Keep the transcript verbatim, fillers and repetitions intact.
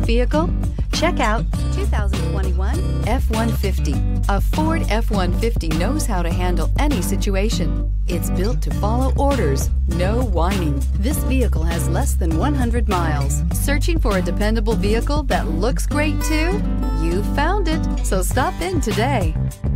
vehicle? Check out two thousand twenty-one F one fifty. A Ford F one fifty knows how to handle any situation. It's built to follow orders, no whining. This vehicle has less than one hundred miles. Searching for a dependable vehicle that looks great too? You found it, so stop in today.